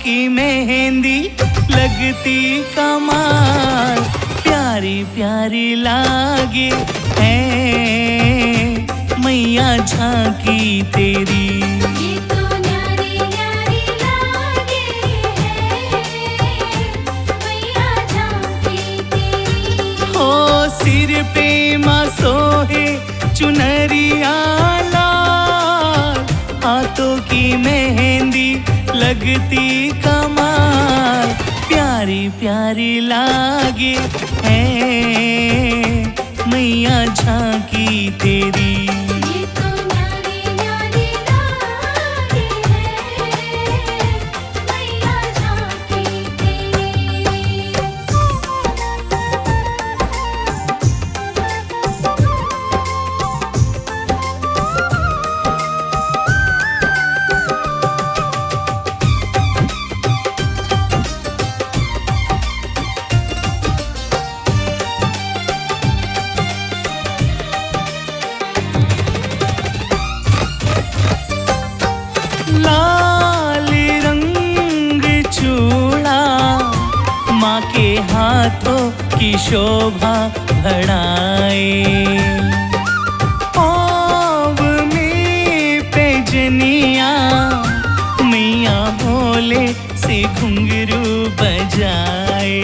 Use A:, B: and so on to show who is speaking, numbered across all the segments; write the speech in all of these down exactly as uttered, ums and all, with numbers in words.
A: की मेहंदी लगती कमाल, प्यारी प्यारी लागे है मैया झांकी तेरी।
B: ये तो न्यारी न्यारी लागे है मैया झांकी तेरी।
A: हो सिर पे माँ सोहे चुनरिया लाल, हाथों की मेहंदी लगती कमाल, प्यारी प्यारी लागे है मैया झांकी तेरी।
B: ये तो न्यारी न्यारी लागे है मैया झांकी तेरी।
A: लाल रंग चूड़ा माँ के हाथों की शोभा बढ़ाए, पाँव में पैजनिया मैया भोले से घुंघरू बजाए।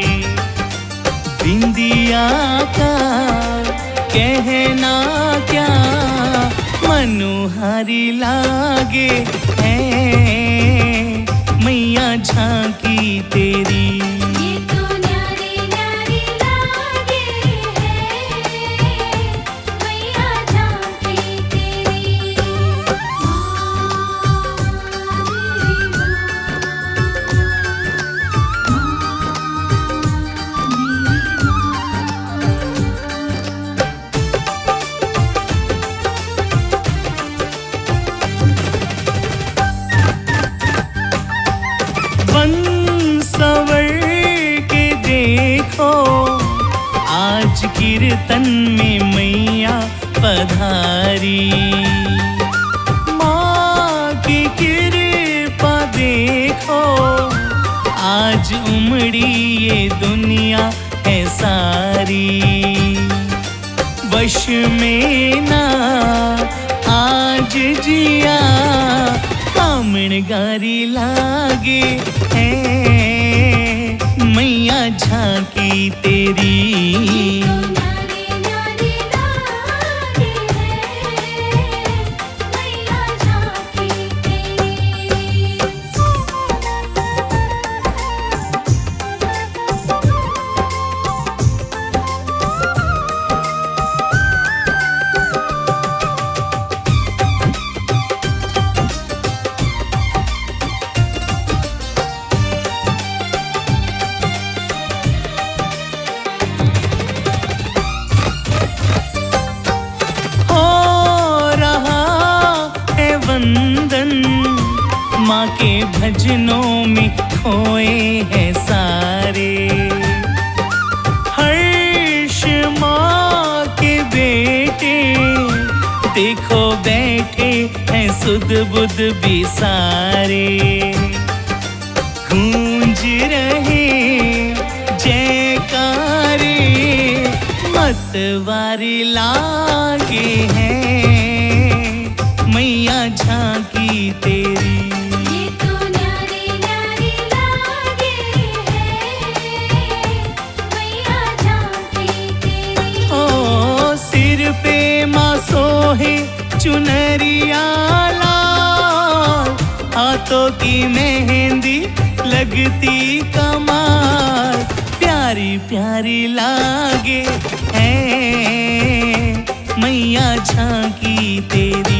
A: बिंदिया का कहना क्या मनोहारी लागे है मैया झांकी तेरी।
B: ये तो न्यारी न्यारी लागे है मैया झांकी तेरी।
A: बंसवर के देखो आज कीर्तन में मैया पधारी, माँ की कृपा देखो आज उमड़ी ये दुनिया है सारी। वश में ना आज जिया कामणगारी लागे है मैया झांकी तेरी।
B: ये तो न्यारी न्यारी लागे है मैया झांकी तेरी।
A: माँ के भजनों में खोए हैं सारे, हर्ष माँ के बेटे देखो बैठे हैं सुध बुध भी सारे। गूंज रहे जयकारे मतवारी लागे हैं मैया झांकी तेरी।
B: ये तो न्यारी न्यारी लागे है मैया झांकी तेरी।
A: ओ सिर पे माँ सोहे चुनरिया लाल, हाथों की मेहंदी लगती कमाल, प्यारी प्यारी लागे है मैया झांकी तेरी।